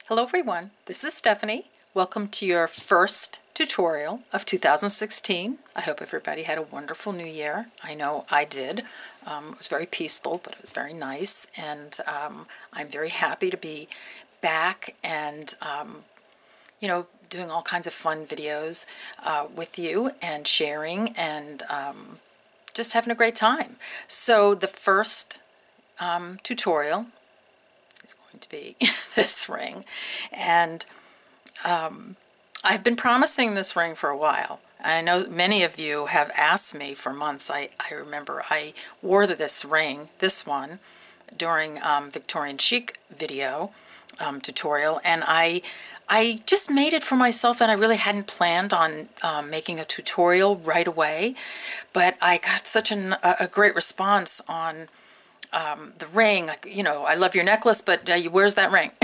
Hello everyone, this is Stephanie. Welcome to your first tutorial of 2016. I hope everybody had a wonderful new year. I know I did. It was very peaceful, but it was very nice, and I'm very happy to be back and doing all kinds of fun videos with you and sharing and just having a great time. So the first tutorial is going to be this ring, and I've been promising this ring for a while. I know many of you have asked me for months. I remember I wore this ring, this one, during Victorian Chic video tutorial, and I just made it for myself, and I really hadn't planned on making a tutorial right away, but I got such a great response on the ring. Like, I love your necklace, but where's that ring?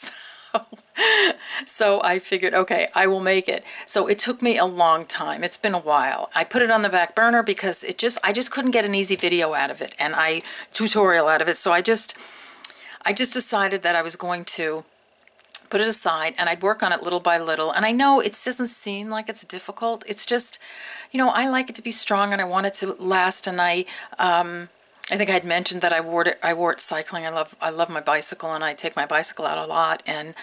So I figured, okay, I will make it. So it took me a long time. It's been a while. I put it on the back burner because I just couldn't get an easy video out of it, and tutorial out of it. So I just decided that I was going to put it aside, and I'd work on it little by little. And I know it doesn't seem like it's difficult. It's just, I like it to be strong, and I want it to last. And I think I'd mentioned that I wore it cycling. I love my bicycle, and I take my bicycle out a lot. And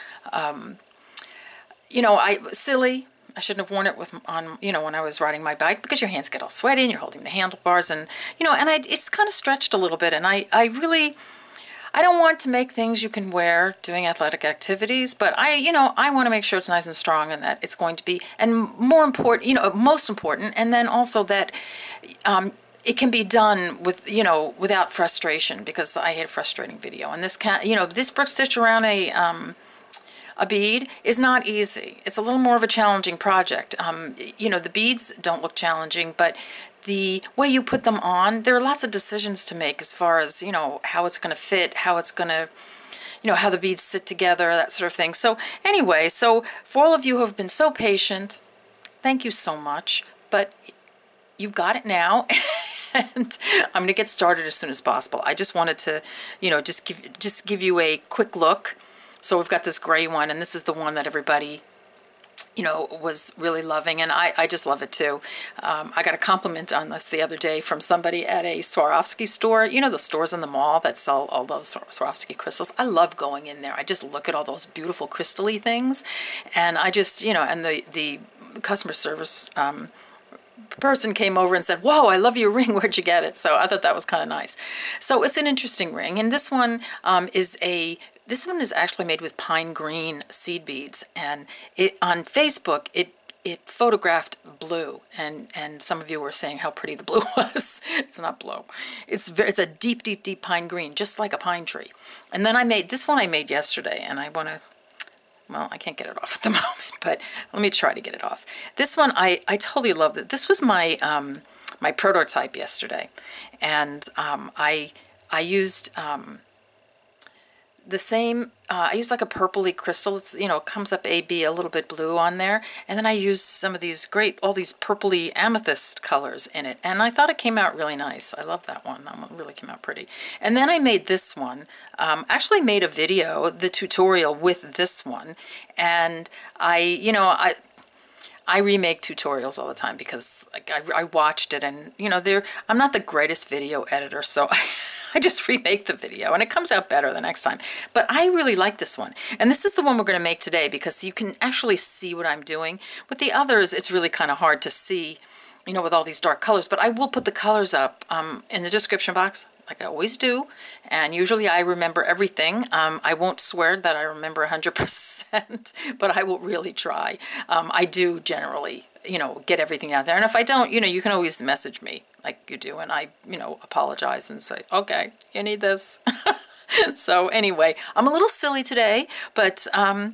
silly. I shouldn't have worn it when I was riding my bike, because your hands get all sweaty and you're holding the handlebars, and it's kind of stretched a little bit. And I don't want to make things you can wear doing athletic activities, but I want to make sure it's nice and strong, and that it's going to be, and more important, most important, and then also that it can be done without frustration, because I hate a frustrating video. And this brick stitch around a bead is not easy. It's a little more of a challenging project. The beads don't look challenging, but the way you put them on, there are lots of decisions to make as far as, how it's going to fit, how it's going to, how the beads sit together, that sort of thing. So anyway, for all of you who have been so patient, thank you so much. But you've got it now. And I'm going to get started as soon as possible. I just wanted to, just give you a quick look. So we've got this gray one, and this is the one that everybody, was really loving, and I just love it too. I got a compliment on this the other day from somebody at a Swarovski store. Those stores in the mall that sell all those Swarovski crystals. I love going in there. I just look at all those beautiful crystal-y things, and I just, and the customer service person came over and said, "Whoa, I love your ring. Where'd you get it?" So I thought that was kind of nice. So it's an interesting ring, and this one this one is actually made with pine green seed beads, and on Facebook it photographed blue, and some of you were saying how pretty the blue was. It's not blue. It's a deep, deep, deep pine green, just like a pine tree. And then I made yesterday, and I want to. Well, I can't get it off at the moment, but let me try to get it off. This one, I totally loved it. This was my my prototype yesterday, and I used the same. I used like a purpley crystal. It's it comes up AB, a little bit blue on there, and then I used some of these all these purpley amethyst colors in it, and I thought it came out really nice. I love that one. That one really came out pretty. And then I made this one. Actually made a video, the tutorial with this one, and I remake tutorials all the time, because I watched it, and I'm not the greatest video editor, so I just remake the video, and it comes out better the next time. But I really like this one, and this is the one we're going to make today, because you can actually see what I'm doing. With the others, it's really kind of hard to see, with all these dark colors, but I will put the colors up in the description box, like I always do, and usually I remember everything. I won't swear that I remember 100%, but I will really try. I do generally, get everything out there, and if I don't, you can always message me like you do, and I, apologize and say, okay, you need this. So anyway, I'm a little silly today, but,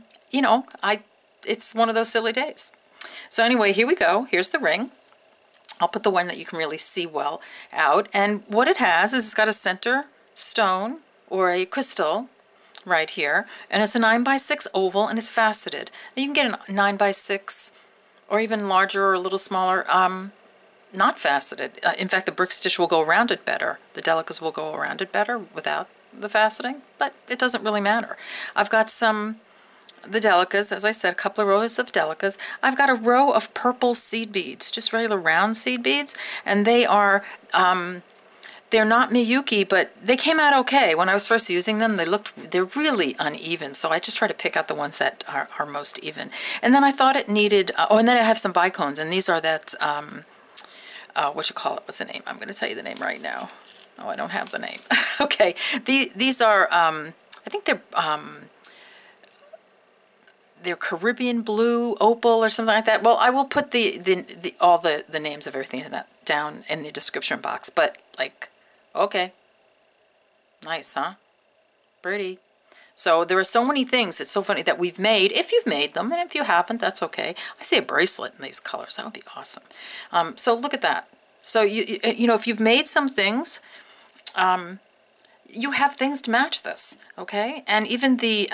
it's one of those silly days. So anyway, here we go. Here's the ring. I'll put the one that you can really see well out. And what it has is it's got a center stone or a crystal right here. And it's a 9x6 oval, and it's faceted. Now you can get a 9x6 or even larger or a little smaller, not faceted. In fact, the brick stitch will go around it better. The Delicas will go around it better without the faceting, but it doesn't really matter. I've got some the Delicas, as I said, a couple of rows of Delicas. I've got a row of purple seed beads, just regular round seed beads, and they are, they're not Miyuki, but they came out okay. When I was first using them, they're really uneven, so I just try to pick out the ones that are most even. And then I thought it needed, oh, and then I have some bicones, and these are that, what you call it, what's the name? I'm going to tell you the name right now. Oh, I don't have the name. Okay, these are, I think they're Caribbean blue, opal, or something like that. Well, I will put all the names of everything down in the description box. But like, okay, nice, huh? Pretty. So there are so many things. It's so funny that we've made. If you've made them, and if you haven't, that's okay. I see a bracelet in these colors. That would be awesome. So look at that. So you know, if you've made some things, you have things to match this, okay? And even the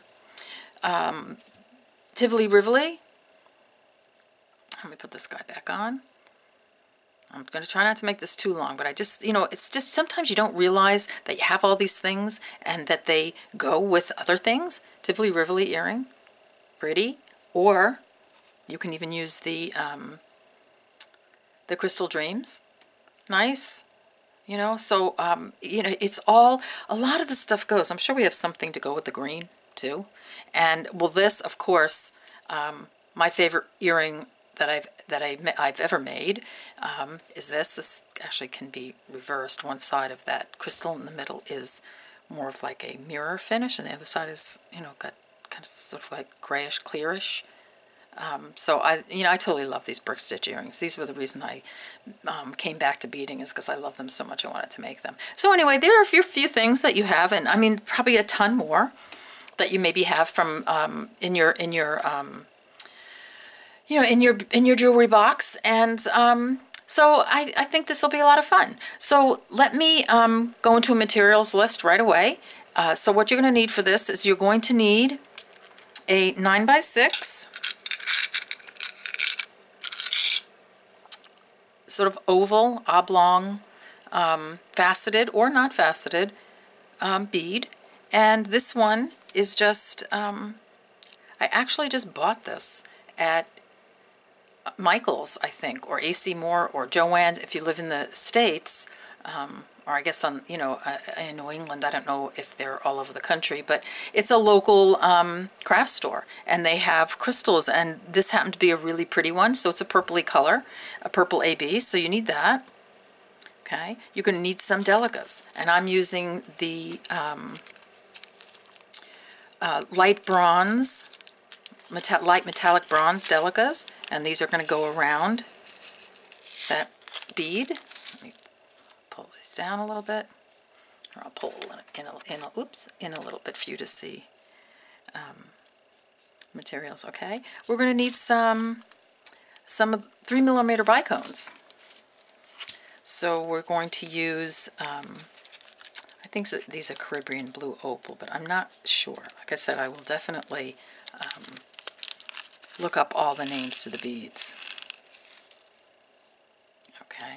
Tivoli Rivoli. Let me put this guy back on. I'm going to try not to make this too long, but I just, you know, it's just sometimes you don't realize that you have all these things and that they go with other things. Tivoli Rivoli earring, pretty. Or you can even use the Crystal Dreams, nice. You know, so, you know, it's all, a lot of the stuff goes. I'm sure we have something to go with the green too. And well, this, of course, my favorite earring that I've ever made is this. This actually can be reversed. One side of that crystal in the middle is more of like a mirror finish, and the other side is, you know, got kind of sort of like grayish, clearish. So I totally love these brick stitch earrings. These were the reason I came back to beading, is because I love them so much. I wanted to make them. So anyway, there are a few things that you have, and I mean probably a ton more that you maybe have from in your you know, in your jewelry box. And so I think this will be a lot of fun. So let me go into a materials list right away. So what you're going to need for this is you're going to need a 9x6 sort of oval, oblong, faceted or not faceted bead. And this one is just, I actually just bought this at Michael's, I think, or AC Moore or Joann's if you live in the States, or I guess on, you know, in New England. I don't know if they're all over the country, but it's a local craft store, and they have crystals, and this happened to be a really pretty one. So it's a purpley color, a purple AB, so you need that. Okay, you're going to need some Delicas, and I'm using the light bronze, light metallic bronze Delicas, and these are going to go around that bead. Let me pull this down a little bit, or I'll pull in a little bit for you to see materials. Okay, we're going to need some 3mm bicones. So we're going to use, I think these are Caribbean blue opal, but I'm not sure. Like I said, I will definitely look up all the names to the beads. Okay.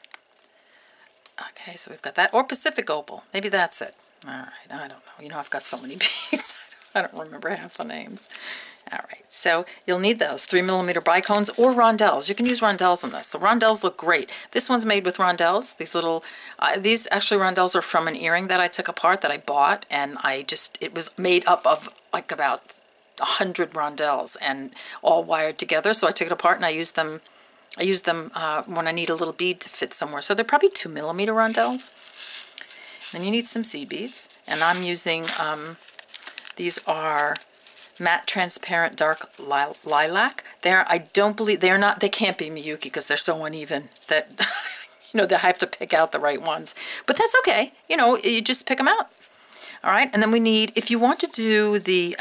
Okay, so we've got that. Or Pacific opal. Maybe that's it. All right, I don't know. You know, I've got so many beads. I don't remember half the names. All right, so you'll need those 3mm bicones or rondelles. You can use rondelles on this. So rondelles look great. This one's made with rondelles. These little, these actually rondelles are from an earring that I took apart that I bought, and it was made up of like about 100 rondelles and all wired together. So I took it apart and I used them when I need a little bead to fit somewhere. So they're probably 2mm rondelles. Then you need some seed beads, and I'm using these are matte transparent dark lilac. I don't believe they can't be Miyuki because they're so uneven that you know, they have to pick out the right ones. But that's okay. You know, you just pick them out. All right, and then we need, if you want to do the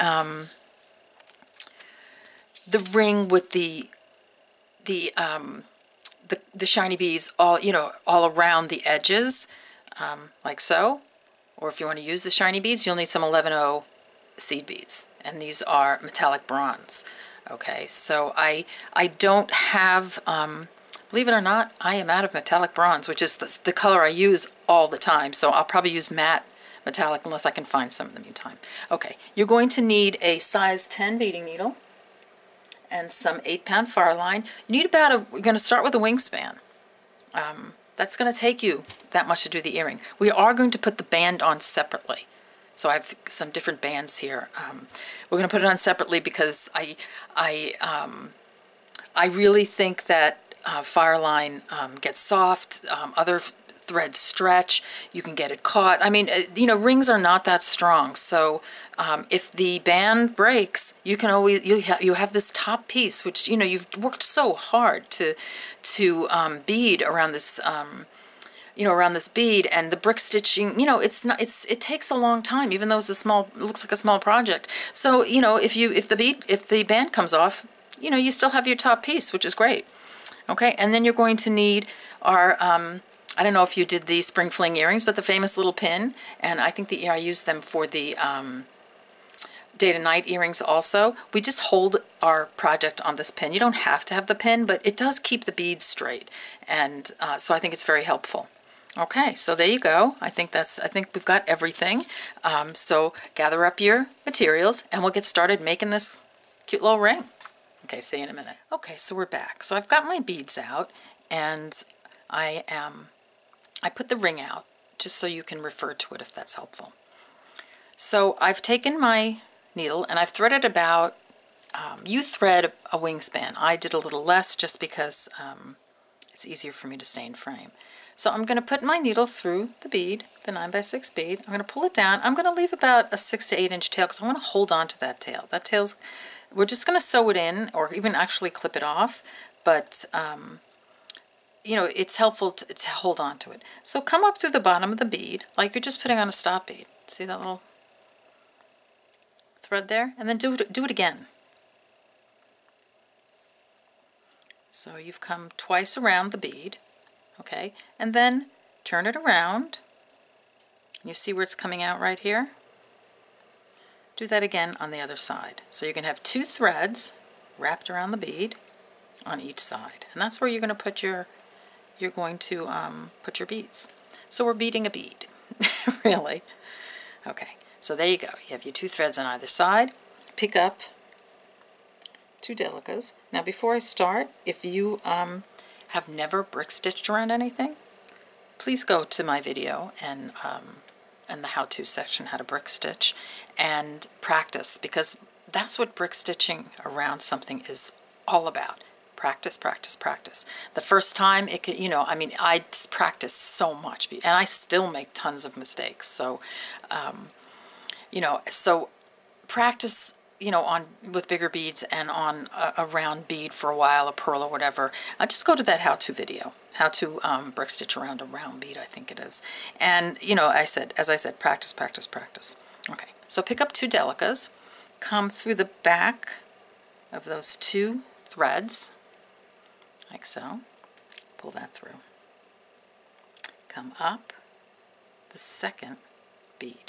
ring with the shiny beads all, you know, all around the edges, like so, or if you want to use the shiny beads, you'll need some 11-0 seed beads, and these are metallic bronze. Okay, so I don't have, believe it or not, I am out of metallic bronze, which is the color I use all the time. So I'll probably use matte metallic unless I can find some in the meantime. Okay, you're going to need a size 10 beading needle and some 8-pound fire line. You need we're going to start with a wingspan. That's going to take you that much to do the earring. We are going to put the band on separately. So I have some different bands here. We're going to put it on separately because I really think that fire line gets soft, other threads stretch, you can get it caught. I mean, you know, rings are not that strong, so if the band breaks, you can always, you have this top piece, which, you know, you've worked so hard to bead around this, you know, around this bead, and the brick stitching, you know, it takes a long time, even though it looks like a small project. So, you know, if the band comes off, you know, you still have your top piece, which is great. Okay, and then you're going to need our, I don't know if you did the spring fling earrings, but the famous little pin, and I think I used them for the day to night earrings also. We just hold our project on this pin. You don't have to have the pin, but it does keep the beads straight, and so I think it's very helpful. Okay, so there you go. I think we've got everything. So gather up your materials, and we'll get started making this cute little ring. Okay, see you in a minute. Okay, so we're back. So I've got my beads out, and I put the ring out just so you can refer to it if that's helpful. So I've taken my needle and I've threaded about, you thread a wingspan. I did a little less just because it's easier for me to stay in frame. So I'm going to put my needle through the bead, the 9x6 bead. I'm going to pull it down. I'm going to leave about a 6 to 8 inch tail because I want to hold on to that tail. That tail's, we're just going to sew it in or even actually clip it off, but you know, it's helpful to hold on to it. So come up through the bottom of the bead like you're just putting on a stop bead. See that little thread there? And then do it again. So you've come twice around the bead, okay? And then turn it around. You see where it's coming out right here? Do that again on the other side. So you're going to have 2 threads wrapped around the bead on each side. And that's where you're going to put your put your beads. So we're beading a bead, really. Okay, so there you go. You have your 2 threads on either side. Pick up 2 delicas. Now before I start, if you have never brick stitched around anything, please go to my video and the how-to section, how to brick stitch, and practice, because that's what brick stitching around something is all about. Practice, practice, practice. The first time it could, you know, I mean, I practice so much, and I still make tons of mistakes. So, you know, so practice, you know, with bigger beads and on a round bead for a while, a pearl or whatever. Just go to that how-to video, how to brick stitch around a round bead, I think it is. And, you know, as I said, practice, practice, practice. Okay, so pick up 2 delicas, come through the back of those 2 threads, like so. Pull that through. Come up the second bead.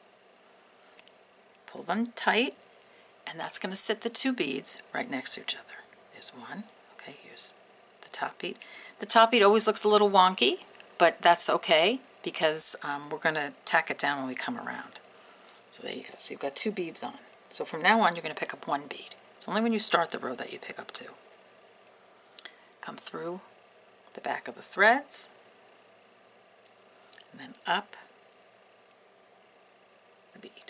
Pull them tight, and that's going to sit the 2 beads right next to each other. There's one. Okay, here's the top bead. The top bead always looks a little wonky, but that's okay because we're going to tack it down when we come around. So there you go. So you've got 2 beads on. So from now on, you're going to pick up 1 bead. It's only when you start the row that you pick up 2. Come through the back of the threads, and then up the bead.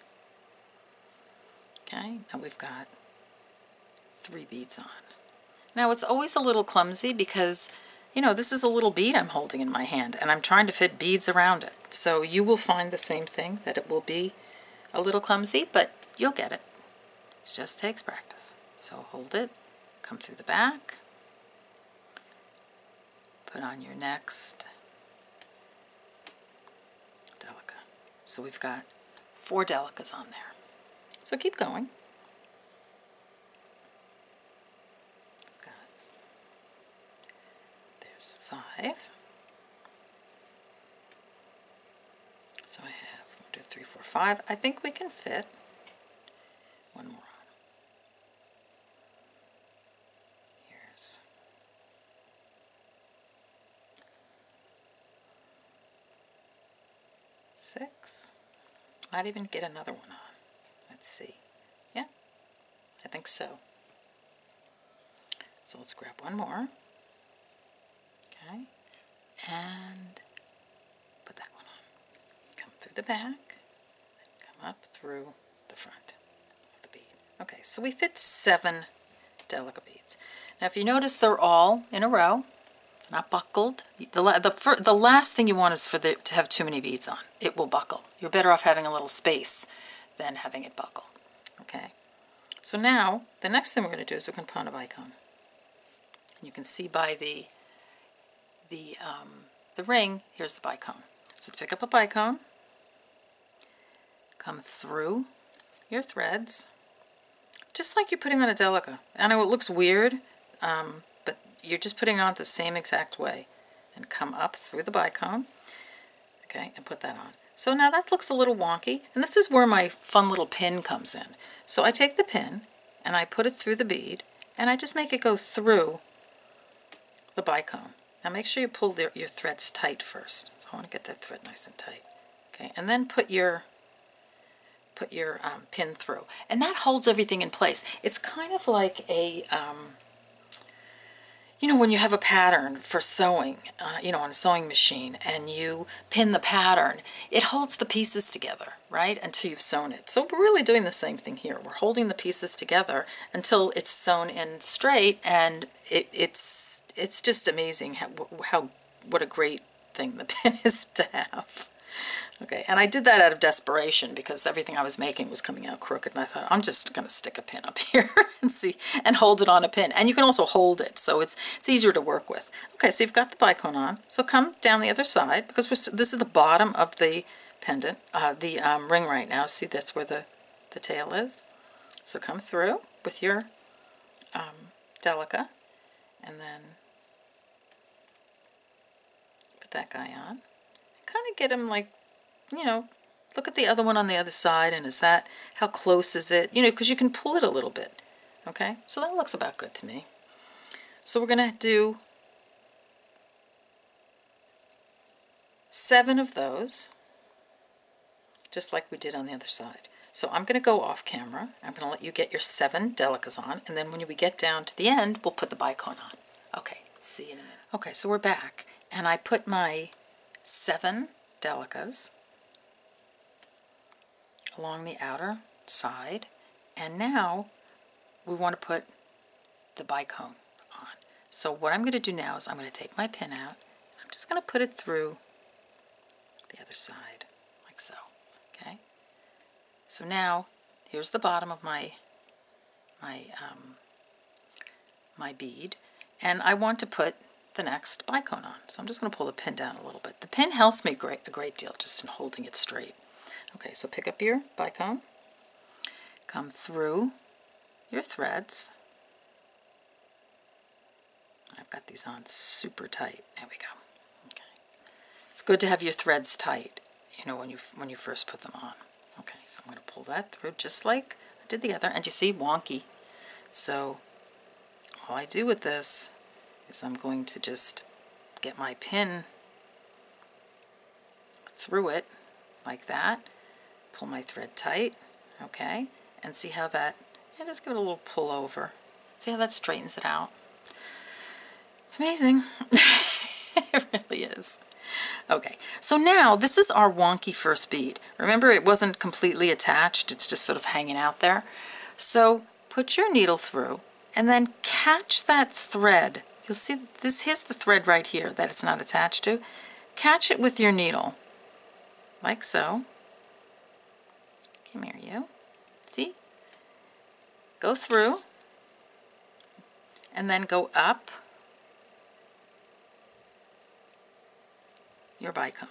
Okay, now we've got 3 beads on. Now it's always a little clumsy because, you know, this is a little bead I'm holding in my hand, and I'm trying to fit beads around it. So you will find the same thing, that it will be a little clumsy, but you'll get it. It just takes practice. So hold it, come through the back, put on your next delica. So we've got 4 delicas on there. So keep going. There's 5. So I have 1, 2, 3, 4, 5. I think we can fit 1 more on. Here's 6. Might even get another one on. Let's see. Yeah, I think so. So let's grab one more. Okay, and put that one on. Come through the back, and come up through the front of the bead. Okay, so we fit 7 Delica beads. Now if you notice, they're all in a row, not buckled. The last thing you want is to have too many beads on. It will buckle. You're better off having a little space than having it buckle. Okay, so now the next thing we're going to do is we're going to put on a bicone. You can see by the ring, here's the bicone. So pick up a bicone, come through your threads, just like you're putting on a Delica. I know it looks weird, but you're just putting it on the same exact way. And come up through the bicone, okay, and put that on. So now that looks a little wonky, and this is where my fun little pin comes in. So I take the pin, and I put it through the bead, and I just make it go through the bicone. Now make sure you pull your threads tight first. So I want to get that thread nice and tight. Okay, and then put your pin through, and that holds everything in place. It's kind of like a you know, when you have a pattern for sewing, you know, on a sewing machine, and you pin the pattern, it holds the pieces together, right, until you've sewn it. So we're really doing the same thing here. We're holding the pieces together until it's sewn in straight, and it's just amazing what a great thing the pin is to have. Okay, and I did that out of desperation because everything I was making was coming out crooked, and I thought, I'm just going to stick a pin up here and see, and hold it on a pin. And you can also hold it, so it's easier to work with. Okay, so you've got the bicone on. So come down the other side, because this is the bottom of the pendant, ring right now. See, that's where the tail is. So come through with your Delica, and then put that guy on. Kind of get him like, you know, look at the other one on the other side, and how close is it? You know, because you can pull it a little bit. Okay, so that looks about good to me. So we're going to do 7 of those, just like we did on the other side. So I'm going to go off camera. I'm going to let you get your 7 Delicas on, and then when we get down to the end, we'll put the bicone on. Okay, see you in a minute. Okay, so we're back, and I put my 7 Delicas along the outer side, and now we want to put the bicone on. So what I'm going to do now is I'm going to take my pin out, and I'm just going to put it through the other side, like so. Okay. So now here's the bottom of my bead, and I want to put the next bicone on. So I'm just going to pull the pin down a little bit. The pin helps me a great deal just in holding it straight. Okay, so pick up your bicone, come through your threads. I've got these on super tight. There we go. Okay. It's good to have your threads tight, you know, when you first put them on. Okay, so I'm going to pull that through just like I did the other, and you see, wonky. So all I do with this is I'm going to just get my pin through it like that, pull my thread tight, okay, and see how that, and just give it a little pull over. See how that straightens it out? It's amazing. It really is. Okay, so now this is our wonky first bead. Remember, it wasn't completely attached, it's just sort of hanging out there. So put your needle through and then catch that thread. You'll see this, here's the thread right here that it's not attached to. Catch it with your needle, like so. Come here, you. See? Go through, and then go up your bicone,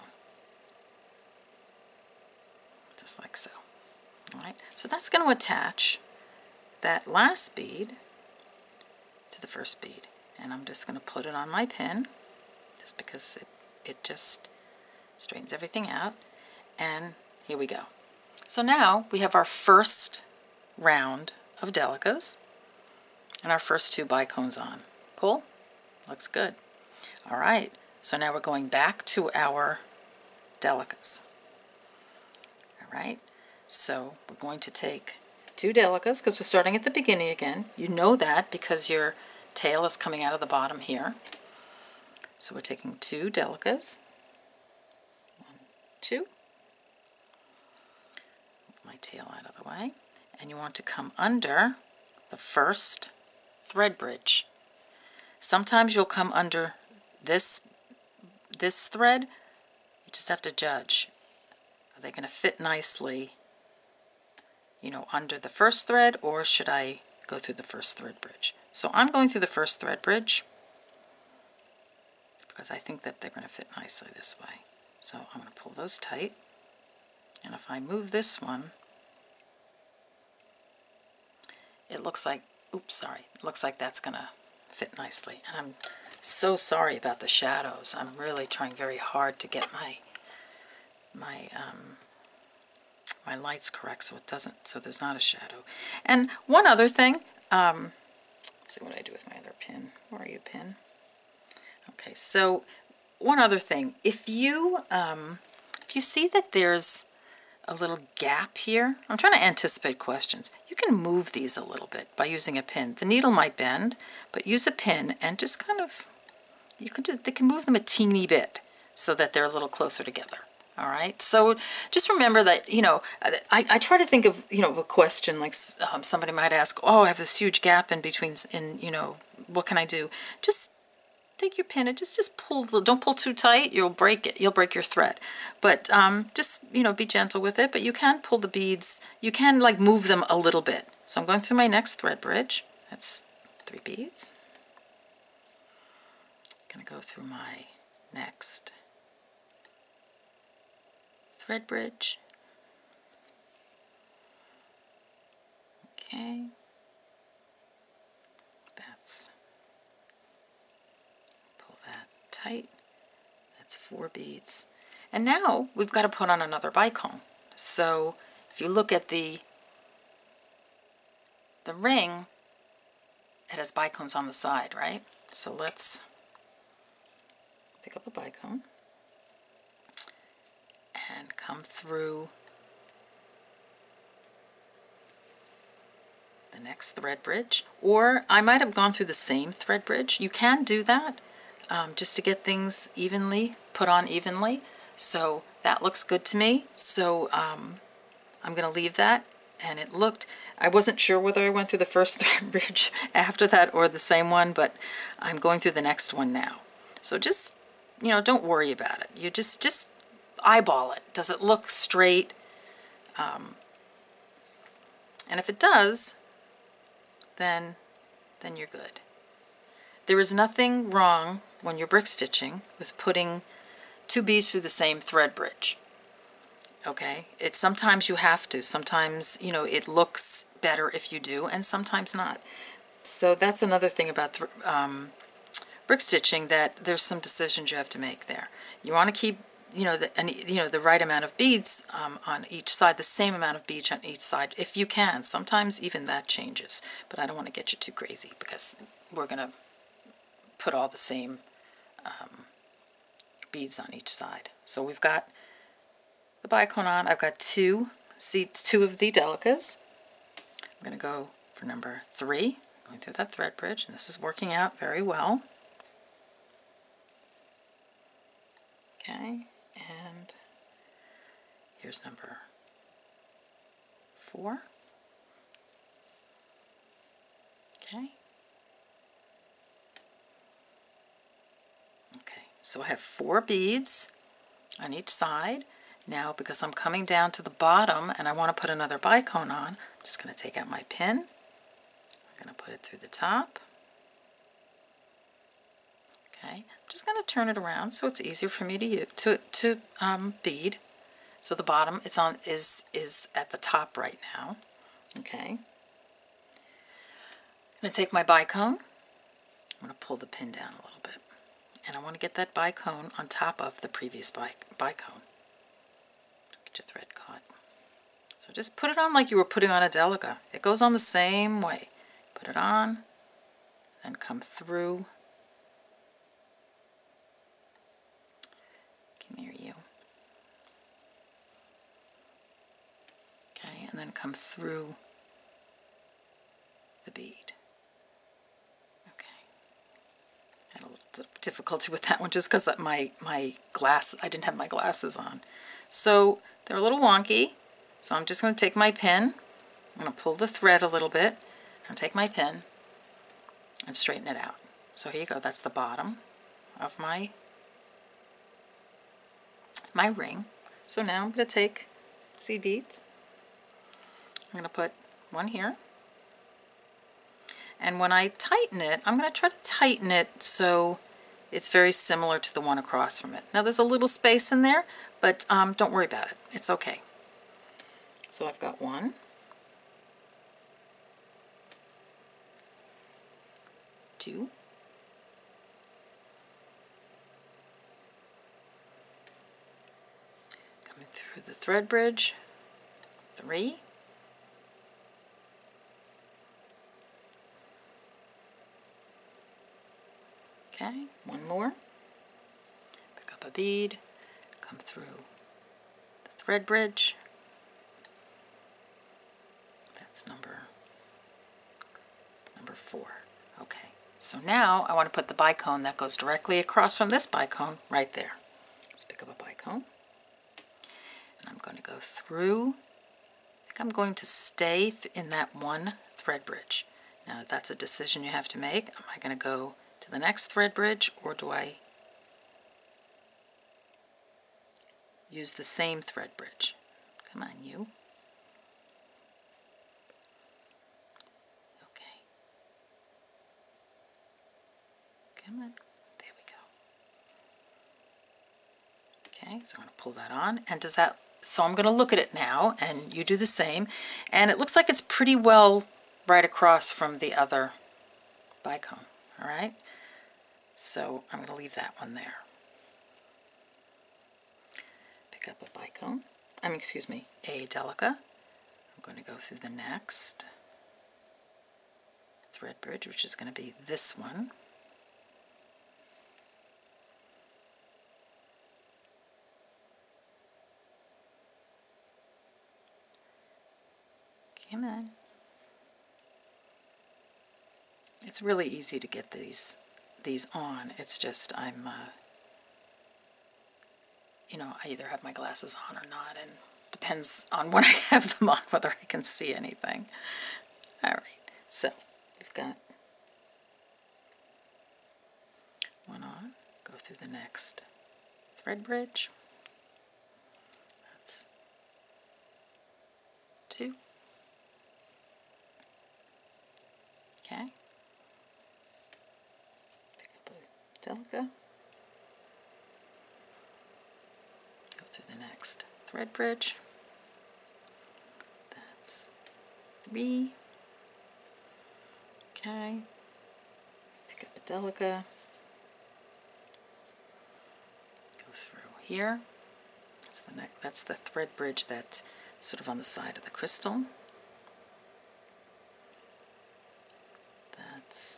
just like so. All right, so that's going to attach that last bead to the first bead, and I'm just going to put it on my pin, just because it just straightens everything out, and here we go. So now we have our first round of Delicas and our first 2 bicones on. Cool? Looks good. All right, so now we're going back to our Delicas. All right? So we're going to take 2 delicas, because we're starting at the beginning again. You know that because your tail is coming out of the bottom here. So we're taking 2 delicas. 1, 2. Move my tail out of the way. And you want to come under the first thread bridge. Sometimes you'll come under this thread. You just have to judge. Are they going to fit nicely, you know, under the first thread, or should I go through the first thread bridge? So I'm going through the first thread bridge because I think that they're going to fit nicely this way. So I'm going to pull those tight. And if I move this one, it looks like, oops, sorry, it looks like that's going to fit nicely. And I'm so sorry about the shadows. I'm really trying very hard to get my lights correct so it doesn't, so there's not a shadow. And one other thing, let's see what I do with my other pin. Where are you, pin? Okay, so one other thing, if you see that there's a little gap here, I'm trying to anticipate questions. You can move these a little bit by using a pin. The needle might bend, but use a pin and just kind of, they can move them a teeny bit so that they're a little closer together. All right, so just remember that, you know, I try to think of, you know, of a question like somebody might ask, oh, I have this huge gap in between, you know, what can I do? Just take your pin and just pull, don't pull too tight, you'll break it, you'll break your thread. But just, you know, be gentle with it, but you can pull the beads, you can like move them a little bit. So I'm going through my next thread bridge. That's 3 beads. I'm gonna go through my next thread bridge. Okay, that's, pull that tight. That's 4 beads. And now we've got to put on another bicone. So if you look at the ring, it has bicones on the side, right? So let's pick up a bicone and come through the next thread bridge. Or I might have gone through the same thread bridge. You can do that just to get things evenly, put on evenly. So that looks good to me. So I'm going to leave that. And it looked, I wasn't sure whether I went through the first thread bridge after that or the same one, but I'm going through the next one now. So just, you know, don't worry about it. You just eyeball it. Does it look straight? And if it does, then you're good. There is nothing wrong when you're brick stitching with putting 2 beads through the same thread bridge. Okay, it's sometimes you have to. Sometimes, you know, it looks better if you do, and sometimes not. So that's another thing about brick stitching, that there's some decisions you have to make there. You want to keep, you know, the right amount of beads on each side, the same amount of beads on each side, if you can. Sometimes even that changes, but I don't want to get you too crazy because we're going to put all the same beads on each side. So we've got the bicone on. I've got 2 of the delicas. I'm going to go for number 3, going through that thread bridge, and this is working out very well. Okay, and here's number 4. Okay. Okay, so I have 4 beads on each side. Now, because I'm coming down to the bottom and I want to put another bicone on, I'm just going to take out my pin. I'm going to put it through the top. Okay, I'm just going to turn it around so it's easier for me to use, to bead. So the bottom is at the top right now. Okay. I'm going to take my bicone. I'm going to pull the pin down a little bit. And I want to get that bicone on top of the previous bicone. Get your thread caught. So just put it on like you were putting on a delica. It goes on the same way. Put it on, then come through. Come here, you. and then come through the bead. Okay. Had a little difficulty with that one just because my glass, I didn't have my glasses on. So they're a little wonky. So I'm just going to take my pin, I'm going to pull the thread a little bit, and take my pin and straighten it out. So here you go, that's the bottom of my ring. So now I'm going to take seed beads. I'm going to put one here. And when I tighten it, I'm going to try to tighten it so it's very similar to the one across from it. Now there's a little space in there, but don't worry about it. It's okay. So I've got 1, 2, coming through the thread bridge, 3, okay, 1 more, pick up a bead, come through the thread bridge, that's number 4. Okay, so now I want to put the bicone that goes directly across from this bicone right there. Let's pick up a bicone, and I'm going to go through. I think I'm going to stay in that one thread bridge. Now that's a decision you have to make. Am I going to go to the next thread bridge, or do I use the same thread bridge? Come on, you. Okay. Come on. There we go. Okay, so I'm going to pull that on. And does that, so I'm going to look at it now, and you do the same. And it looks like it's pretty well right across from the other bicone. All right? So I'm going to leave that one there. Pick up a bicone. Excuse me, a delica. I'm going to go through the next thread bridge, which is going to be this one. Come on. It's really easy to get these on. It's just I'm you know, I either have my glasses on or not, and depends on when I have them on whether I can see anything. All right, so we've got one on, go through the next thread bridge. That's 2. Okay. Pick up a delica. Go through the next thread bridge. That's 3. Okay. Pick up a delica. Go through here. That's the next. That's the thread bridge that's sort of on the side of the crystal. That's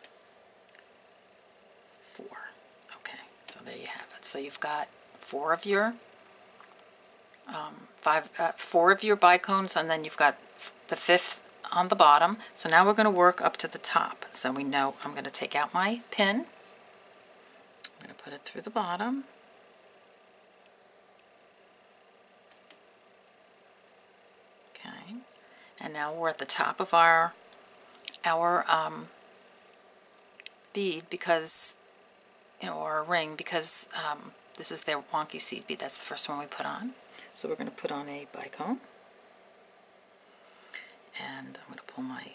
4. Okay, so there you have it. So you've got 4 of your 4 of your bicones, and then you've got the 5th on the bottom. So now we're going to work up to the top. So we know I'm going to take out my pin. I'm going to put it through the bottom. Okay, and now we're at the top of our bead, because, you know, or a ring, because this is their wonky seed bead. That's the first one we put on. So we're going to put on a bicone, and I'm going to pull my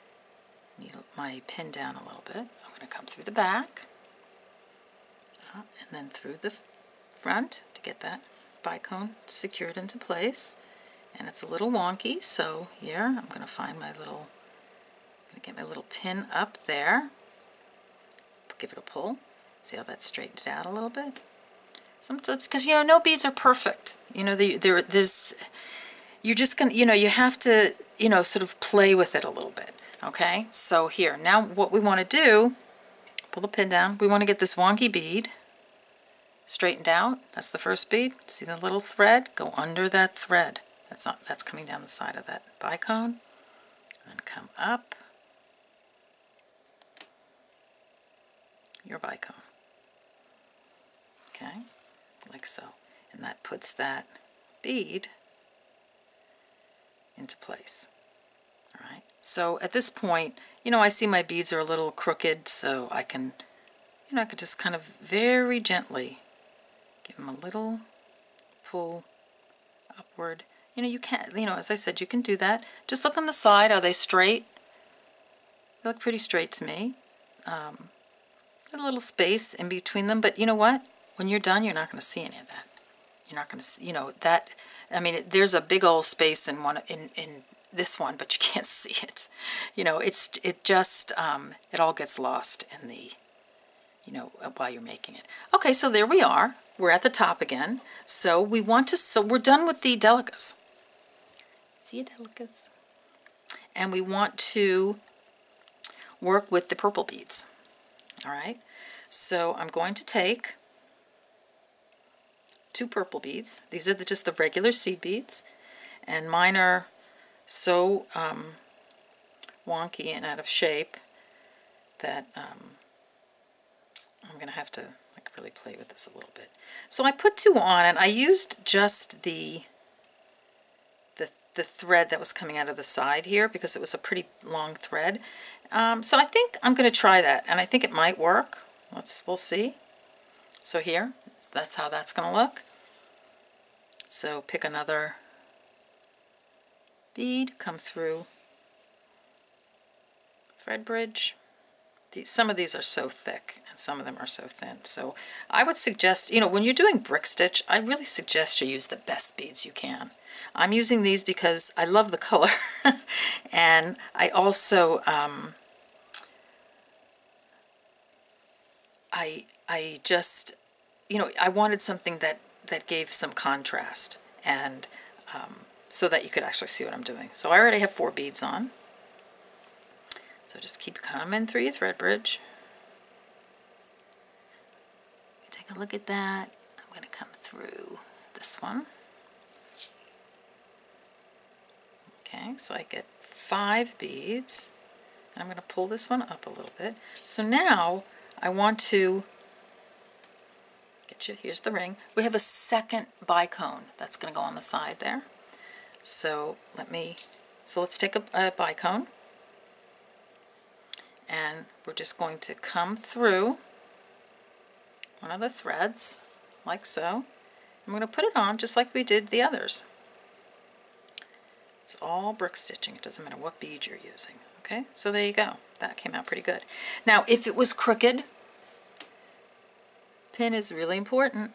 pin down a little bit. I'm going to come through the back, and then through the front to get that bicone secured into place. And it's a little wonky, so here I'm going to find my little, I'm going to get my little pin up there. Give it a pull. See how that's straightened out a little bit? Sometimes, because, you know, no beads are perfect. You know, there's, you're just going to, you know, you have to, you know, sort of play with it a little bit. Okay, so here, now what we want to do, pull the pin down. We want to get this wonky bead straightened out. That's the first bead. See the little thread? Go under that thread. That's coming down the side of that bicone, and come up your bicone. Okay, like so. And that puts that bead into place. All right, so at this point, you know, I see my beads are a little crooked, so I can, you know, I could just kind of very gently give them a little pull upward. You know, you can't, you know, as I said, you can do that. Just look on the side. Are they straight? They look pretty straight to me. A little space in between them, but you know what? When you're done, you're not going to see any of that. You're not going to, you know, that, I mean, there's a big old space in this one, but you can't see it. You know, it just, it all gets lost in the, you know, while you're making it. Okay, so there we are. We're at the top again. So we want to, so we're done with the delicas. See your delicas? And we want to work with the purple beads. All right, so I'm going to take 2 purple beads. These are just the regular seed beads, and mine are so wonky and out of shape that I'm going to have to like really play with this a little bit. So I put 2 on, and I used just the thread that was coming out of the side here because it was a pretty long thread. So I think I'm going to try that, and I think it might work. We'll see. So here, that's how that's going to look. So pick another bead, come through thread bridge. Some of these are so thick, and some of them are so thin. So I would suggest, you know, when you're doing brick stitch, I really suggest you use the best beads you can. I'm using these because I love the color, and I also I just, you know, I wanted something that gave some contrast, and so that you could actually see what I'm doing. So I already have 4 beads on. So just keep coming through your thread bridge. Take a look at that. I'm going to come through this one. Okay, so I get 5 beads. I'm going to pull this one up a little bit. So now I want to get you, here's the ring. We have a second bicone that's going to go on the side there. So let's take a bicone, and we're just going to come through one of the threads like so. I'm going to put it on just like we did the others. It's all brick stitching. It doesn't matter what bead you're using. Okay, so there you go. That came out pretty good. Now, if it was crooked, pin is really important.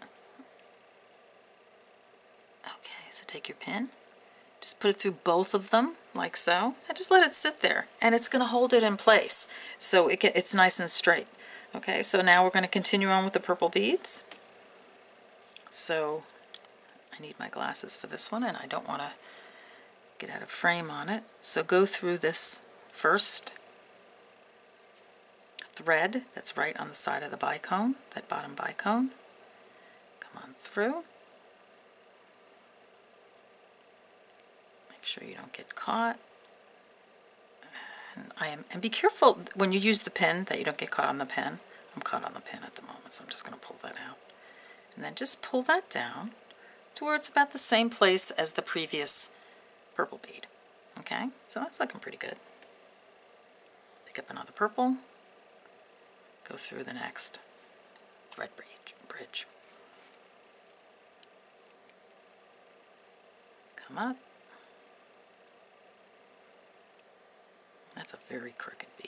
Okay, so take your pin, just put it through both of them like so, and just let it sit there, and it's going to hold it in place so it's nice and straight. Okay, so now we're going to continue on with the purple beads. So I need my glasses for this one, and I don't want to get out of frame on it. So go through this first thread that's right on the side of the bicone, that bottom bicone. Come on through. Make sure you don't get caught. And be careful when you use the pin that you don't get caught on the pin. I'm caught on the pin at the moment, so I'm just going to pull that out. And then just pull that down to where it's about the same place as the previous purple bead. Okay, so that's looking pretty good. Pick up another purple, go through the next thread bridge. Come up. That's a very crooked bead.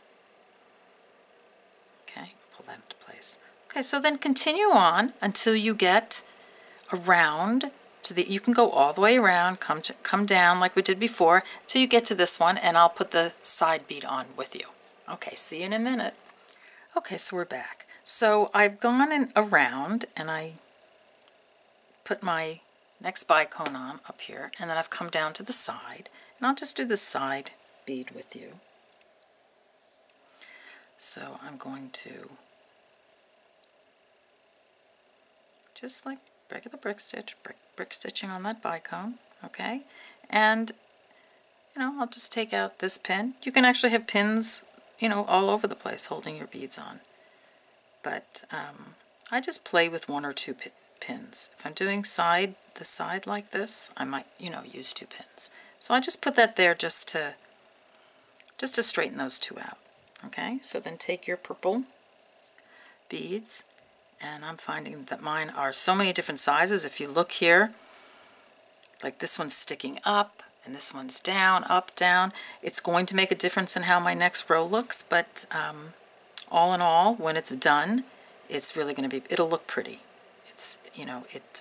Okay, pull that into place. Okay, so then continue on until you get around to the, you can go all the way around, come down like we did before, till you get to this one, and I'll put the side bead on with you. Okay, see you in a minute. Okay, so we're back. So I've gone around, and I put my next bicone on up here, and then I've come down to the side, and I'll just do the side bead with you. So I'm going to just like regular brick stitch, brick stitching on that bicone. okay? And, you know, I'll just take out this pin. You can actually have pins, you know, all over the place holding your beads on. But I just play with 1 or 2 pins. If I'm doing the side like this, I might, you know, use 2 pins. So I just put that there just to straighten those 2 out. Okay, so then take your purple beads, and I'm finding that mine are so many different sizes. If you look here, like this one's sticking up, and this one's down, up, down. It's going to make a difference in how my next row looks, but all in all, when it's done, it's really going to be, it'll look pretty. It's, you know,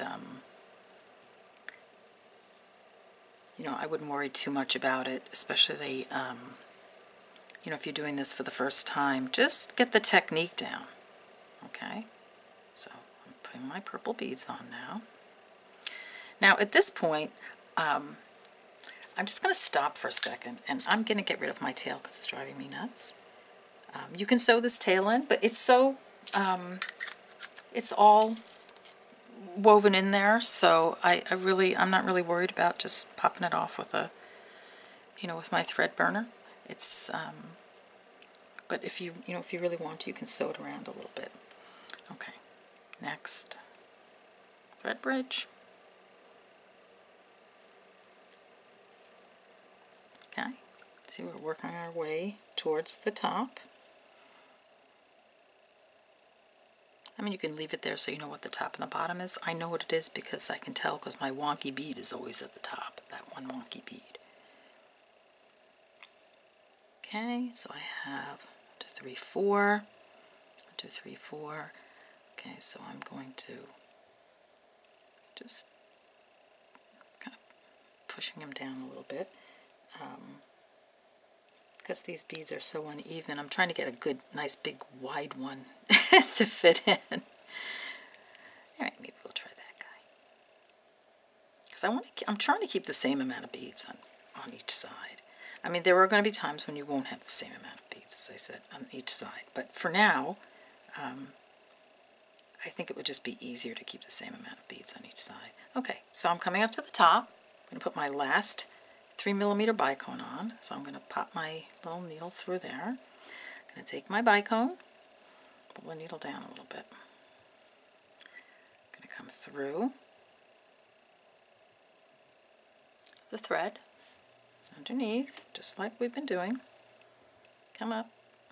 you know, I wouldn't worry too much about it, especially, you know, if you're doing this for the first time. Just get the technique down, okay? So I'm putting my purple beads on now. Now at this point, I'm just going to stop for a second, and I'm going to get rid of my tail because it's driving me nuts. You can sew this tail in, but it's so, it's all woven in there, so I'm not really worried about just popping it off with a, you know, with my thread burner. It's, but if you really want to, you can sew it around a little bit. Okay, next, thread bridge. Okay, see, we're working our way towards the top. I mean, you can leave it there so you know what the top and the bottom is. I know what it is because I can tell, because my wonky bead is always at the top, that one wonky bead. Okay, so I have 1, 2, 3, 4, 1, 2, 3, 4. Okay, so I'm going to just kind of pushing them down a little bit. Because these beads are so uneven, I'm trying to get a good, nice, big, wide one to fit in. Alright, maybe we'll try that guy. Because I'm trying to keep the same amount of beads on each side. I mean, there are going to be times when you won't have the same amount of beads, as I said, on each side. But for now, I think it would just be easier to keep the same amount of beads on each side. Okay, so I'm coming up to the top. I'm going to put my last 3mm bicone on. So I'm going to pop my little needle through there. I'm going to take my bicone, pull the needle down a little bit. I'm going to come through the thread underneath, just like we've been doing. Come up.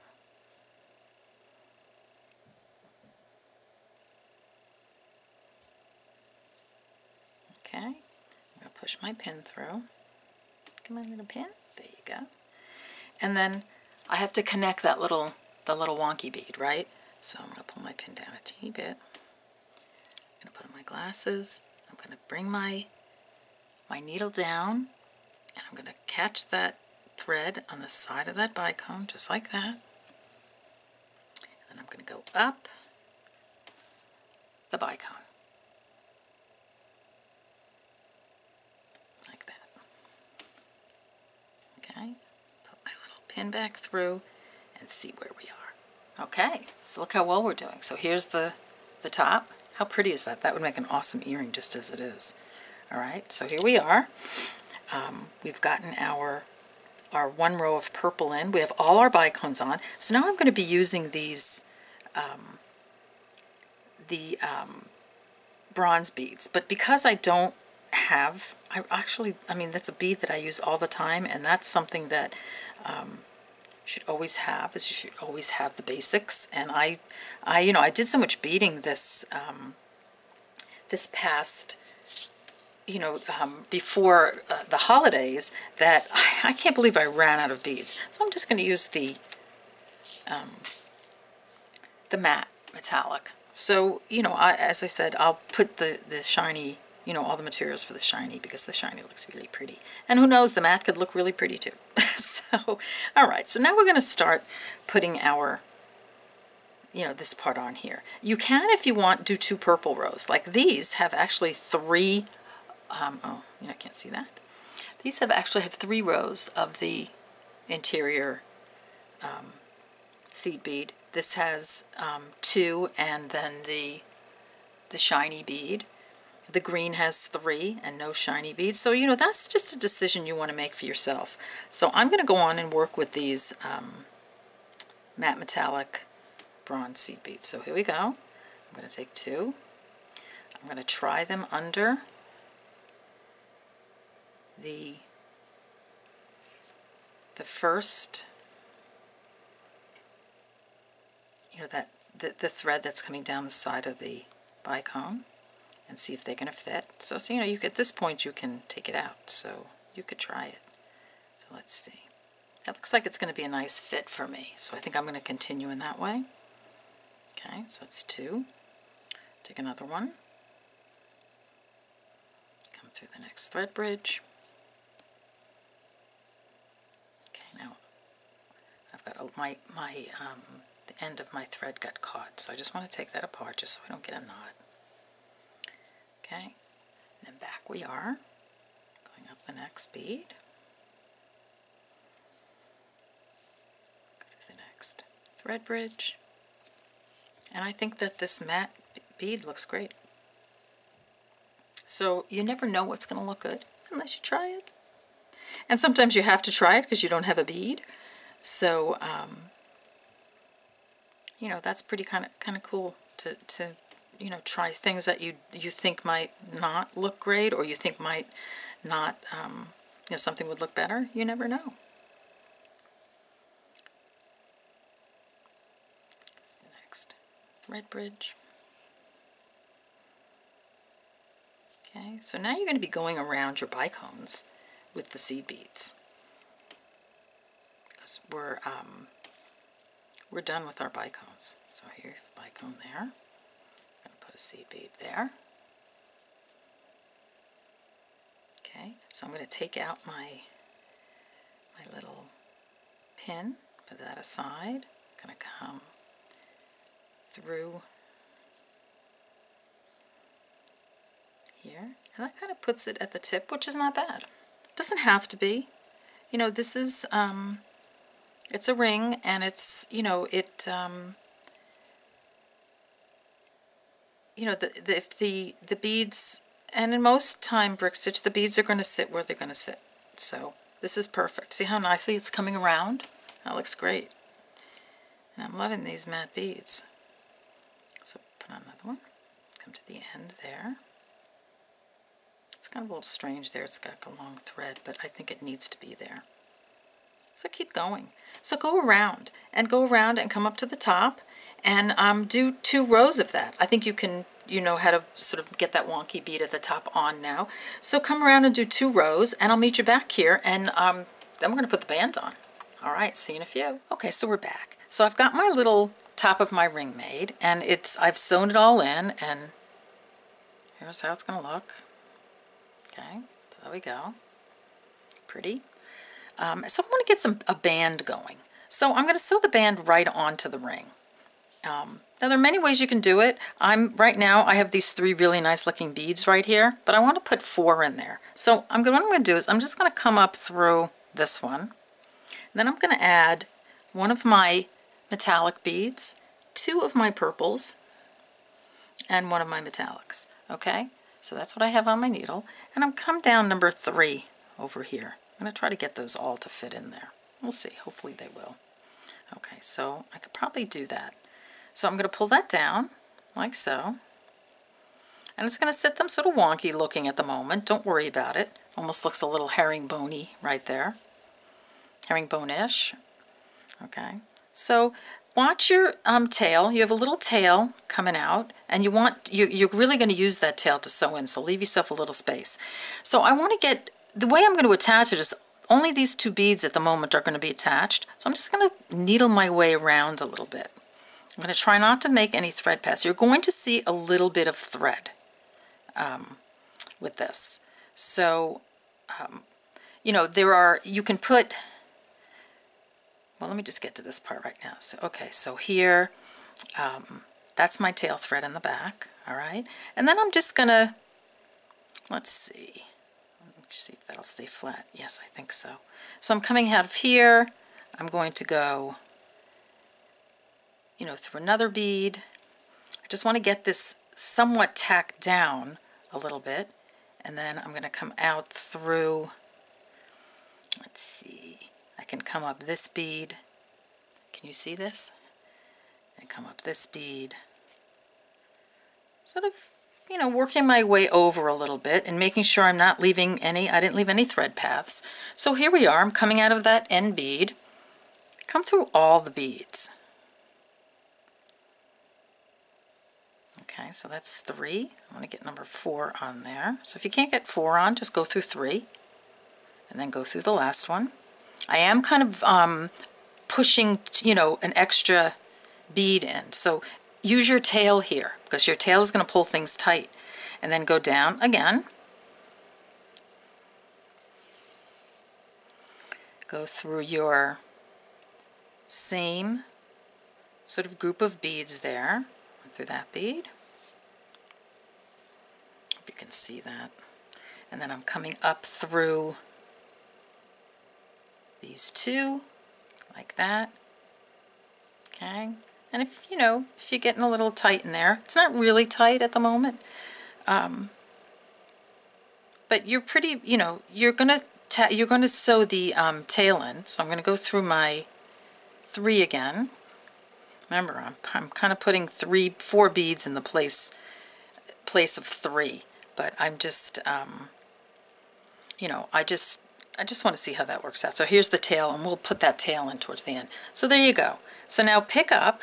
Okay, I'm going to push my pin through. Come on, little pin. There you go. And then I have to connect the little wonky bead, right? So I'm going to pull my pin down a teeny bit. I'm going to put on my glasses. I'm going to bring my needle down, and I'm going to catch that thread on the side of that bicone, just like that. And I'm going to go up the bicone. Like that. Okay, put my little pin back through and see where we are. Okay, so look how well we're doing. So here's the top. How pretty is that? That would make an awesome earring just as it is. All right, so here we are. We've gotten our 1 row of purple in. We have all our bicones on. So now I'm going to be using these bronze beads. But because I don't have, I mean, that's a bead that I use all the time, and that's something that you should always have, is you should always have the basics. And I did so much beading this past, before the holidays, that I can't believe I ran out of beads. So I'm just going to use the matte metallic. So, as I said, I'll put the shiny, all the materials for the shiny, because the shiny looks really pretty. And who knows, the matte could look really pretty too. So, all right, so now we're going to start putting our, this part on here. You can, if you want, do 2 purple rows. Like these have actually 3, I can't see that. These actually have 3 rows of the interior seed bead. This has 2, and then the shiny bead. The green has 3 and no shiny beads. So, you know, that's just a decision you want to make for yourself. So I'm going to go on and work with these matte metallic bronze seed beads. So here we go. I'm going to take 2. I'm going to try them under the first, you know, that the thread that's coming down the side of the bicone, and see if they're going to fit. So you know, at this point you can take it out, so you could try it. So let's see. That looks like it's going to be a nice fit for me, so I think I'm going to continue in that way. Okay, so it's 2. Take another one. Come through the next thread bridge. Okay, now I've got the end of my thread got caught, so I just want to take that apart just so I don't get a knot. Okay, and then back we are, going up the next bead, go through the next thread bridge, and I think that this matte bead looks great. So you never know what's going to look good unless you try it. And sometimes you have to try it because you don't have a bead. So, you know, that's pretty kind of cool to you know, try things that you think might not look great, or you think might not, you know, something would look better. You never know. The next thread bridge. Okay, so now you're going to be going around your bicones with the seed beads, because we're done with our bicones. So here's the bicone there. I'm going to put a seed bead there. Okay, so I'm going to take out my little pin, put that aside. I'm going to come through here, and that kind of puts it at the tip, which is not bad. It doesn't have to be. You know, this is it's a ring, and it's, you know, it you know, the beads, and in most time brick stitch, the beads are going to sit where they're going to sit. So this is perfect. See how nicely it's coming around? That looks great. And I'm loving these matte beads. So put on another one. Come to the end there. It's kind of a little strange there. It's got a long thread, but I think it needs to be there. So keep going. So go around and come up to the top, and do 2 rows of that. I think you know how to sort of get that wonky bead at the top on now. So come around and do 2 rows, and I'll meet you back here, and then we're going to put the band on. All right, see you in a few. Okay, so we're back. So I've got my little top of my ring made, and I've sewn it all in, and here's how it's going to look. Okay, so there we go. Pretty. So I want to get a band going. So I'm going to sew the band right onto the ring. Now there are many ways you can do it. Right now I have these 3 really nice looking beads right here, but I want to put 4 in there. So what I'm going to do is I'm just going to come up through this one, and then I'm going to add 1 of my metallic beads, 2 of my purples, and 1 of my metallics. Okay, so that's what I have on my needle, and I'm come down number 3 over here. I'm going to try to get those all to fit in there. We'll see. Hopefully they will. Okay, so I could probably do that. So I'm going to pull that down like so. And it's going to sit them sort of wonky looking at the moment. Don't worry about it. Almost looks a little herringbony right there. Herringbone-ish. Okay. So watch your tail. You have a little tail coming out, and you're really going to use that tail to sew in, so leave yourself a little space. So I want to get, the way I'm going to attach it is only these 2 beads at the moment are going to be attached. So I'm just going to needle my way around a little bit. I'm going to try not to make any thread pass. You're going to see a little bit of thread with this. So, you know, you can put, well, let me just get to this part right now. So, okay, so here, that's my tail thread in the back, all right? And then I'm just going to, let's see. Let me see if that'll stay flat. Yes, I think so. So I'm coming out of here. I'm going to go, you know, through another bead. I just want to get this somewhat tacked down a little bit, and then I'm going to come out through, let's see, I can come up this bead. Can you see this? And come up this bead. Sort of, you know, working my way over a little bit and making sure I'm not leaving any, I didn't leave any thread paths. So here we are, I'm coming out of that end bead. Come through all the beads. Okay, so that's 3. I want to get number 4 on there. So if you can't get 4 on, just go through 3 and then go through the last one. I am kind of pushing, you know, an extra bead in. So use your tail here because your tail is going to pull things tight. And then go down again. Go through your same sort of group of beads there. Through that bead. Hope you can see that. And then I'm coming up through these 2 like that. Okay. And if you know, if you're getting a little tight in there, it's not really tight at the moment. But you're pretty, you know, you're gonna sew the tail in. So I'm gonna go through my 3 again. Remember, I'm kind of putting 4 beads in the place of 3, but I'm just, you know, I just want to see how that works out. So here's the tail, and we'll put that tail in towards the end. So there you go. So now pick up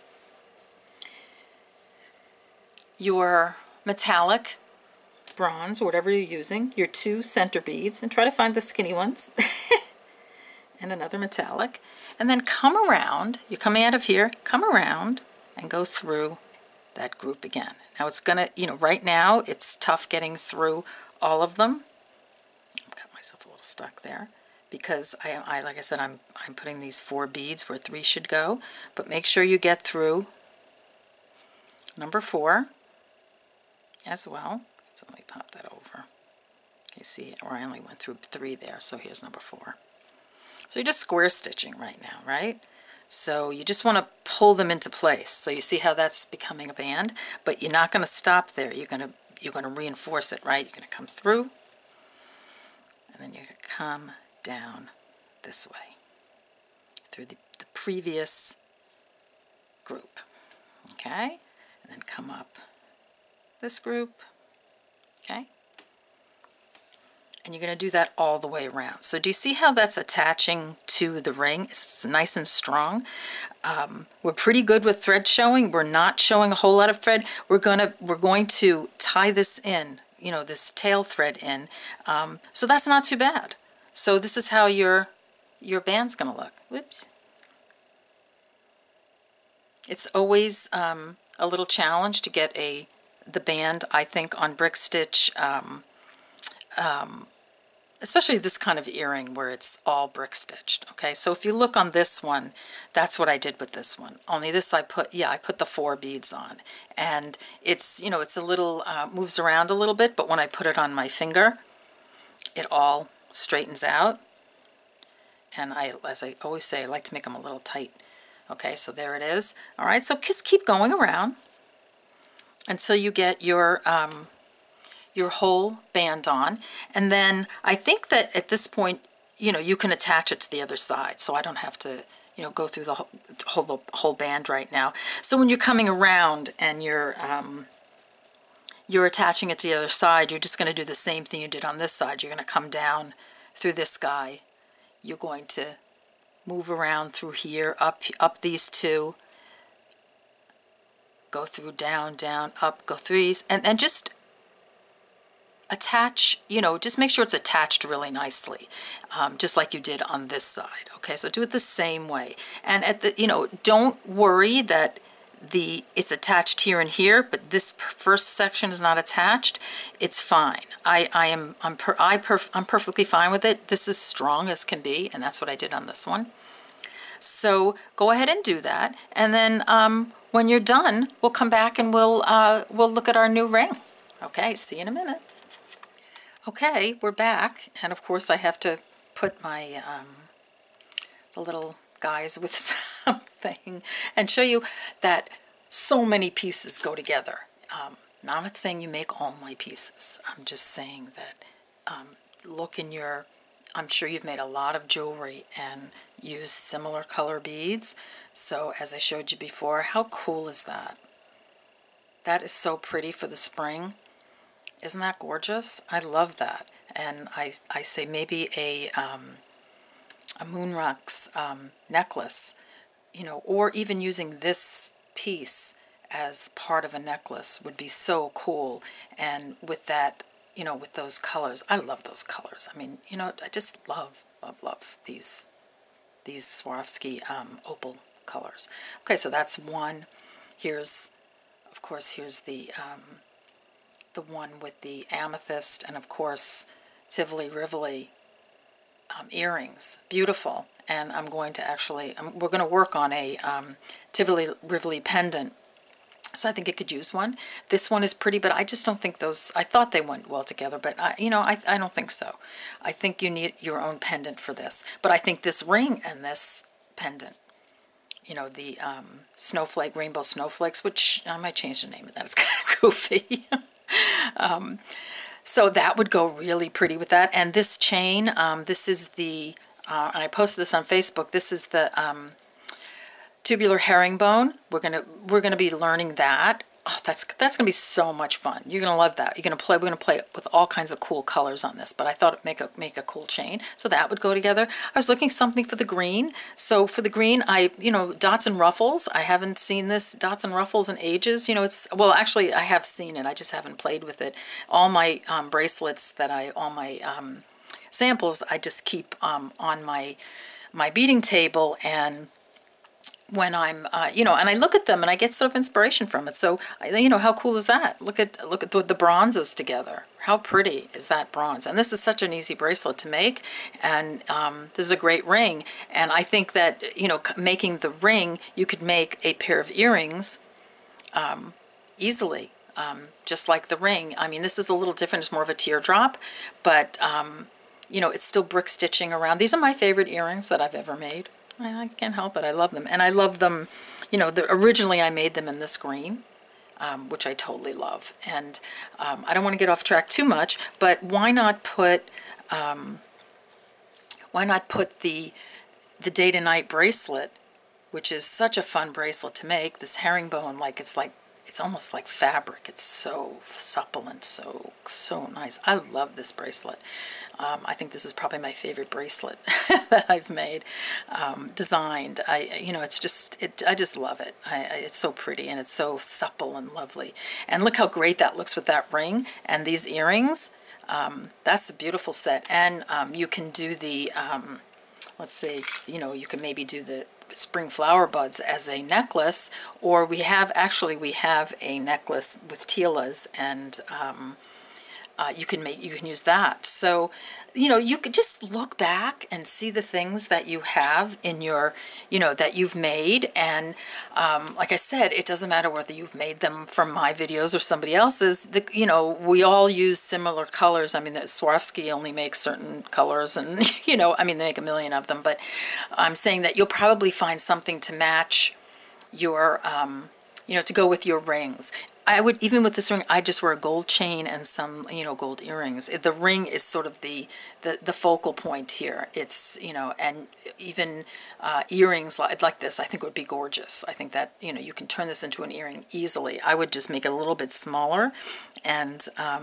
your metallic bronze, or whatever you're using, your 2 center beads, and try to find the skinny ones, and another metallic. And then come around, you're coming out of here, come around and go through that group again. Now it's gonna, you know, right now it's tough getting through all of them. I've got myself a little stuck there because I like I said, I'm putting these 4 beads where 3 should go, but make sure you get through number 4 as well. So let me pop that over. You see, or I only went through 3 there, so here's number 4. So you're just square stitching right now, right? So you just want to pull them into place. So you see how that's becoming a band, but you're not going to stop there. You're going to reinforce it, right? You're going to come through, and then you're going to come down this way through the previous group, okay? And then come up this group, okay? And you're going to do that all the way around. So do you see how that's attaching to the ring? It's nice and strong. We're pretty good with thread showing. We're not showing a whole lot of thread. We're going to tie this in, you know, this tail thread in. So that's not too bad. So this is how your band's going to look. Whoops. It's always a little challenge to get the band, I think, on brick stitch. Especially this kind of earring where it's all brick stitched. Okay, so if you look on this one, that's what I did with this one. Only this I put the 4 beads on, and it's, you know, it's a little moves around a little bit, but when I put it on my finger, it all straightens out. And as I always say, I like to make them a little tight. Okay, so there it is. All right, so just keep going around until you get your whole band on. And then I think that at this point, you know, you can attach it to the other side, so I don't have to, you know, go through the whole band right now. So when you're coming around and you're attaching it to the other side, you're just going to do the same thing you did on this side. You're going to come down through this guy. You're going to move around through here, up these 2, go through, down, up, go through these, and just attach, you know, just make sure it's attached really nicely, just like you did on this side. Okay, so do it the same way. And at the, you know, don't worry that it's attached here and here, but this first section is not attached. It's fine. I'm perfectly fine with it. This is strong as can be, and that's what I did on this one. So go ahead and do that, and then when you're done, we'll come back and we'll look at our new ring. Okay, see you in a minute. Okay, we're back, and of course I have to put my the little guys with something and show you that so many pieces go together. Now, I'm not saying you make all my pieces. I'm just saying that look in your, I'm sure you've made a lot of jewelry and used similar color beads. So as I showed you before, how cool is that? That is so pretty for the spring. Isn't that gorgeous? I love that. And I say maybe a moon rocks necklace, you know, or even using this piece as part of a necklace would be so cool. And with that, you know, with those colors, I love those colors. I mean, you know, I just love these Swarovski opal colors. Okay, so that's one. Here's, of course, here's the one with the amethyst, and of course Tivoli Rivoli earrings. Beautiful. And I'm going to actually, we're going to work on a Tivoli Rivoli pendant. So I think it could use one. This one is pretty, but I just don't think those, I thought they went well together, but you know, I don't think so. I think you need your own pendant for this. But I think this ring and this pendant, you know, the snowflake, rainbow snowflakes, which I might change the name of that. It's kind of goofy. So that would go really pretty with that. And this chain, this is the, and I posted this on Facebook, this is the tubular herringbone. We're gonna be learning that. Oh, that's gonna be so much fun. You're gonna love that. We're gonna play with all kinds of cool colors on this. But I thought it'd make a cool chain, so that would go together. I was looking something for the green. So for the green, you know, dots and ruffles. I haven't seen this dots and ruffles in ages. You know, it's, well, actually I have seen it. I just haven't played with it. All my bracelets that all my samples, I just keep on my beading table, and when I'm, you know, and I look at them and I get sort of inspiration from it. So, you know, how cool is that? Look at the bronzes together. How pretty is that bronze? And this is such an easy bracelet to make, and this is a great ring. And I think that, you know, making the ring, you could make a pair of earrings easily, just like the ring. I mean, this is a little different. It's more of a teardrop, but, you know, it's still brick stitching around. These are my favorite earrings that I've ever made. I can't help it. I love them. And I love them, you know, originally I made them in this green, which I totally love. And I don't want to get off track too much, but why not put the day to night bracelet, which is such a fun bracelet to make, this herringbone, it's almost like fabric. It's so supple and so nice. I love this bracelet. I think this is probably my favorite bracelet that I've made, designed. You know, it's just, I just love it. It's so pretty, and it's so supple and lovely. And look how great that looks with that ring and these earrings. That's a beautiful set. And you can do the, let's see, you know, you can maybe do the spring flower buds as a necklace, or we have a necklace with tiaras, and you can use that. So, you know, you could just look back and see the things that you have in your, you know, that you've made. And like I said, it doesn't matter whether you've made them from my videos or somebody else's. You know, we all use similar colors. I mean, Swarovski only makes certain colors, and, you know, I mean, they make a million of them. But I'm saying that you'll probably find something to match your, you know, to go with your rings. I would, even with this ring, I just wear a gold chain and some, you know, gold earrings. The ring is sort of the focal point here. It's, you know, and even earrings like this, I think would be gorgeous. I think that, you know, you can turn this into an earring easily. I would just make it a little bit smaller, and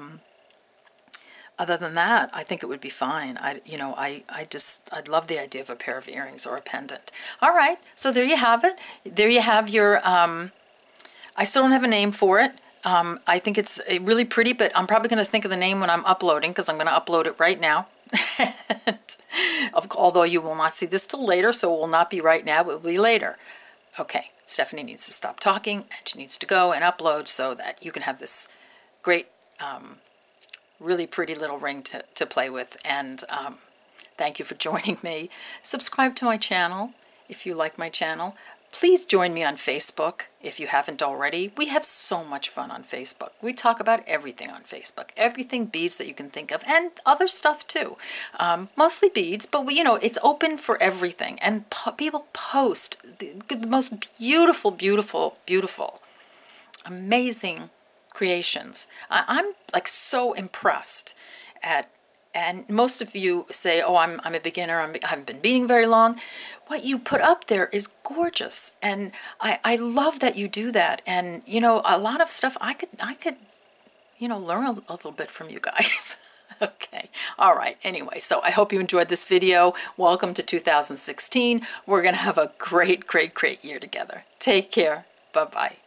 other than that, I think it would be fine. I'd love the idea of a pair of earrings or a pendant. All right, so there you have it. There you have your, I still don't have a name for it. I think it's really pretty, but I'm probably going to think of the name when I'm uploading, because I'm going to upload it right now. Although you will not see this till later, so it will not be right now, it will be later. Okay, Stephanie needs to stop talking, and she needs to go and upload so that you can have this great, really pretty little ring to play with. And thank you for joining me. Subscribe to my channel if you like my channel. Please join me on Facebook if you haven't already. We have so much fun on Facebook. We talk about everything on Facebook, everything beads that you can think of, and other stuff too. Mostly beads, but you know, it's open for everything. And people post the most beautiful, beautiful, beautiful, amazing creations. I'm like so impressed at, and most of you say, oh, I'm a beginner, I haven't been beading very long. What you put up there is gorgeous, and I love that you do that. And you know, a lot of stuff I could you know, learn a little bit from you guys. Okay, all right, anyway, so I hope you enjoyed this video. Welcome to 2016. We're gonna have a great, great, great year together. Take care. Bye-bye.